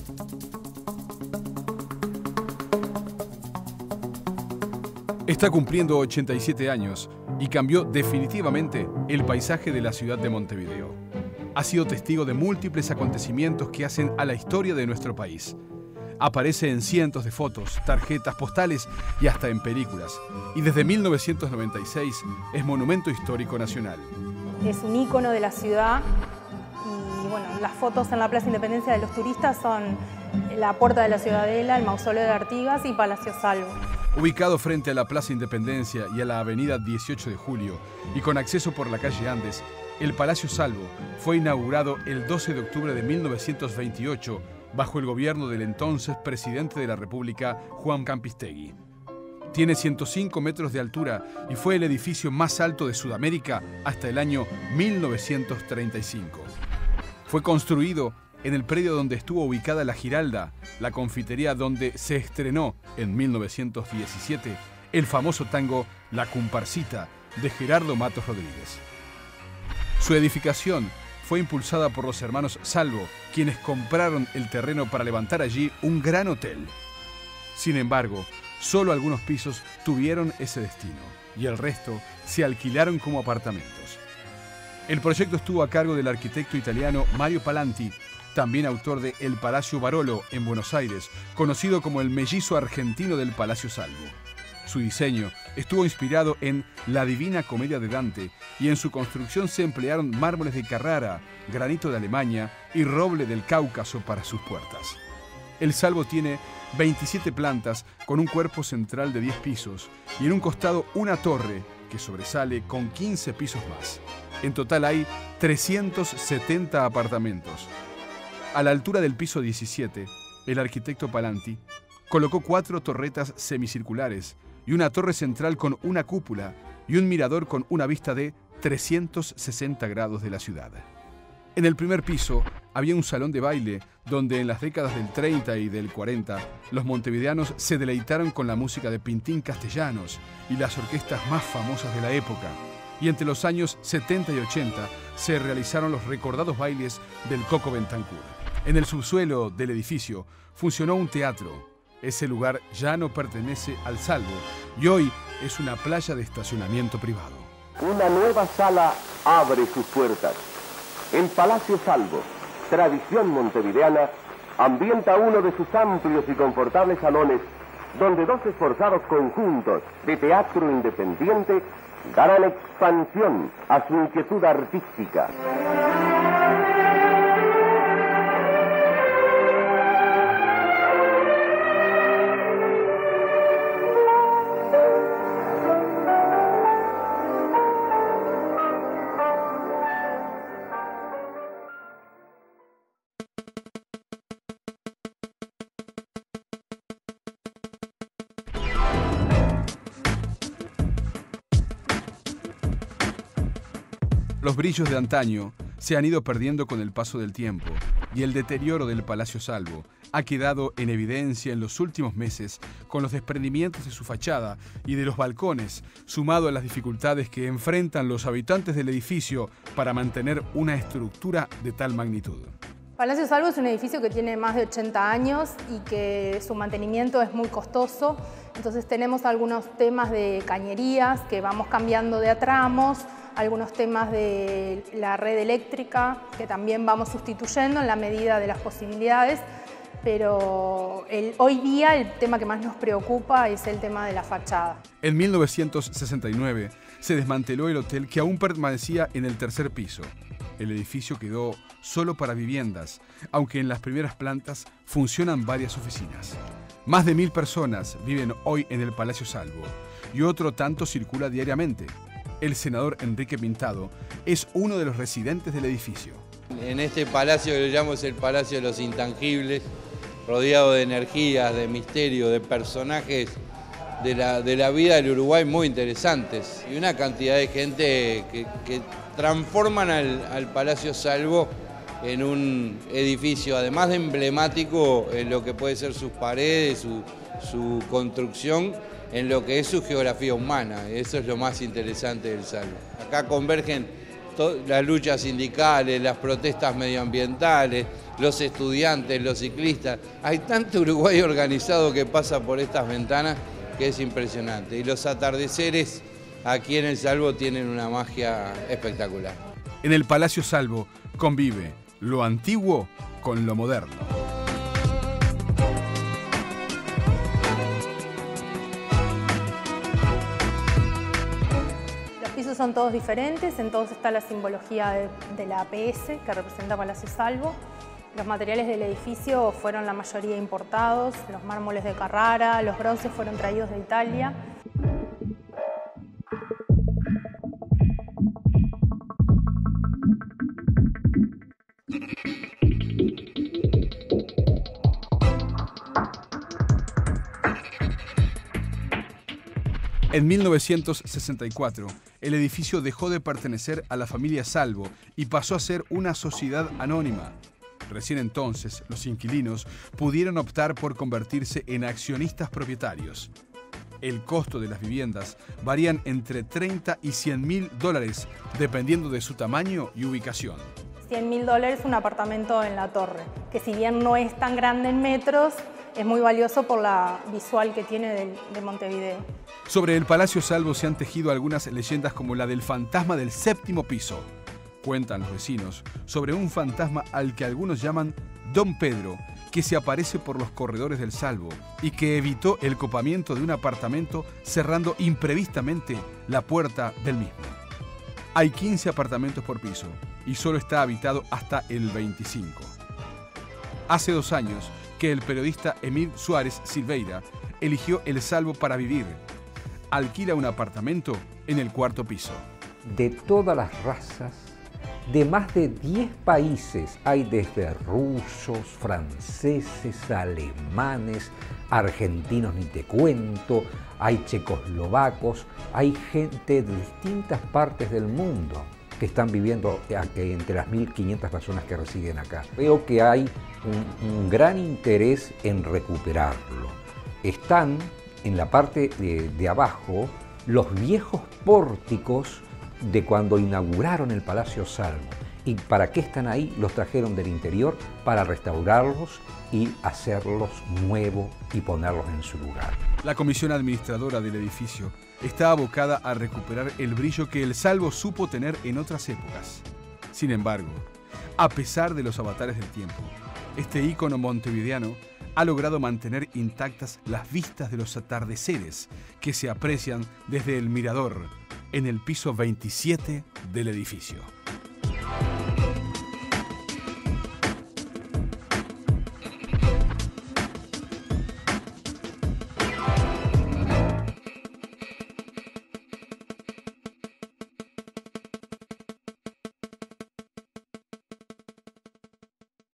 Está cumpliendo 87 años y cambió definitivamente el paisaje de la ciudad de Montevideo. Ha sido testigo de múltiples acontecimientos que hacen a la historia de nuestro país. Aparece en cientos de fotos, tarjetas postales y hasta en películas. Y desde 1996 es Monumento Histórico Nacional. Es un ícono de la ciudad y bueno, las fotos en la Plaza Independencia de los turistas son la Puerta de la Ciudadela, el Mausoleo de Artigas y Palacio Salvo. Ubicado frente a la Plaza Independencia y a la avenida 18 de Julio y con acceso por la calle Andes, el Palacio Salvo fue inaugurado el 12 de octubre de 1928 bajo el gobierno del entonces presidente de la República, Juan Campistegui. Tiene 105 metros de altura y fue el edificio más alto de Sudamérica hasta el año 1935. Fue construido en el predio donde estuvo ubicada la Giralda, la confitería donde se estrenó en 1917 el famoso tango La Comparsita de Gerardo Matos Rodríguez. Su edificación fue impulsada por los hermanos Salvo, quienes compraron el terreno para levantar allí un gran hotel. Sin embargo, solo algunos pisos tuvieron ese destino y el resto se alquilaron como apartamentos. El proyecto estuvo a cargo del arquitecto italiano Mario Palanti, también autor de El Palacio Barolo en Buenos Aires, conocido como el mellizo argentino del Palacio Salvo. Su diseño estuvo inspirado en La Divina Comedia de Dante y en su construcción se emplearon mármoles de Carrara, granito de Alemania y roble del Cáucaso para sus puertas. El Salvo tiene 27 plantas con un cuerpo central de 10 pisos y en un costado una torre que sobresale con 15 pisos más. En total hay 370 apartamentos. A la altura del piso 17, el arquitecto Palanti colocó 4 torretas semicirculares y una torre central con una cúpula y un mirador con una vista de 360 grados de la ciudad. En el primer piso había un salón de baile donde en las décadas del 30 y del 40 los montevideanos se deleitaron con la música de Pintín Castellanos y las orquestas más famosas de la época. Y entre los años 70 y 80 se realizaron los recordados bailes del Coco Bentancur. En el subsuelo del edificio funcionó un teatro. Ese lugar ya no pertenece al Salvo y hoy es una playa de estacionamiento privado. Una nueva sala abre sus puertas. El Palacio Salvo, tradición montevideana, ambienta uno de sus amplios y confortables salones donde 2 esforzados conjuntos de teatro independiente darán expansión a su inquietud artística. Los brillos de antaño se han ido perdiendo con el paso del tiempo y el deterioro del Palacio Salvo ha quedado en evidencia en los últimos meses con los desprendimientos de su fachada y de los balcones, sumado a las dificultades que enfrentan los habitantes del edificio para mantener una estructura de tal magnitud. Palacio Salvo es un edificio que tiene más de 80 años y que su mantenimiento es muy costoso. Entonces tenemos algunos temas de cañerías que vamos cambiando de a tramos, algunos temas de la red eléctrica que también vamos sustituyendo en la medida de las posibilidades, pero hoy día el tema que más nos preocupa es el tema de la fachada. En 1969 se desmanteló el hotel que aún permanecía en el tercer piso. El edificio quedó solo para viviendas, aunque en las primeras plantas funcionan varias oficinas. Más de 1000 personas viven hoy en el Palacio Salvo y otro tanto circula diariamente. El senador Enrique Pintado es uno de los residentes del edificio. En este palacio que le llamamos el Palacio de los Intangibles, rodeado de energías, de misterio, de personajes de la vida del Uruguay muy interesantes y una cantidad de gente que transforman al Palacio Salvo en un edificio, además de emblemático en lo que puede ser sus paredes, su construcción, en lo que es su geografía humana. Eso es lo más interesante del Salvo. Acá convergen las luchas sindicales, las protestas medioambientales, los estudiantes, los ciclistas. Hay tanto Uruguay organizado que pasa por estas ventanas que es impresionante. Y los atardeceres aquí en el Salvo tienen una magia espectacular. En el Palacio Salvo convive lo antiguo con lo moderno. Los pisos son todos diferentes, en todos está la simbología de la APS que representa Palacio Salvo. Los materiales del edificio fueron la mayoría importados, los mármoles de Carrara, los bronces fueron traídos de Italia. En 1964, el edificio dejó de pertenecer a la familia Salvo y pasó a ser una sociedad anónima. Recién entonces, los inquilinos pudieron optar por convertirse en accionistas propietarios. El costo de las viviendas varían entre 30 y 100 mil dólares, dependiendo de su tamaño y ubicación. 100 mil dólares un apartamento en La Torre, que si bien no es tan grande en metros, es muy valioso por la visual que tiene de Montevideo. Sobre el Palacio Salvo se han tejido algunas leyendas como la del fantasma del séptimo piso. Cuentan los vecinos sobre un fantasma al que algunos llaman Don Pedro, que se aparece por los corredores del Salvo y que evitó el copamiento de un apartamento cerrando imprevistamente la puerta del mismo. Hay 15 apartamentos por piso y solo está habitado hasta el 25. Hace 2 años que el periodista Emil Suárez Silveira eligió el Salvo para vivir. Alquila un apartamento en el 4º piso. De todas las razas, de más de 10 países, hay desde rusos, franceses, alemanes, argentinos ni te cuento, hay checoslovacos, hay gente de distintas partes del mundo que están viviendo entre las 1.500 personas que residen acá. Veo que hay un gran interés en recuperarlo. Están en la parte de abajo los viejos pórticos de cuando inauguraron el Palacio Salvo. ¿Y para qué están ahí? Los trajeron del interior para restaurarlos y hacerlos nuevos y ponerlos en su lugar. La comisión administradora del edificio está abocada a recuperar el brillo que el Salvo supo tener en otras épocas. Sin embargo, a pesar de los avatares del tiempo, este ícono montevideano ha logrado mantener intactas las vistas de los atardeceres que se aprecian desde el mirador en el piso 27 del edificio.